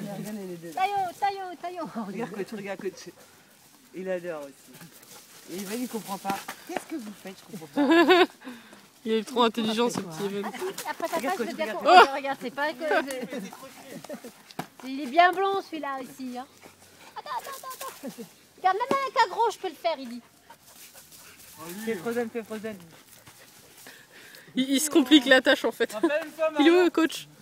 Regardez les deux. Taillot. Regarde coach. Il adore aussi. Et Evan, il comprend pas. Qu'est-ce que vous faites? Je comprends pas. Il est trop intelligent ce petit Evan. Après ta face, je veux bien regarde. qu'on regarde, c'est pas que... Il est bien blond celui-là ici. Hein. Attends. Regarde, même avec un gros, je peux le faire, il dit. Fais Frozen. Il se complique la tâche en fait. Il est où le coach?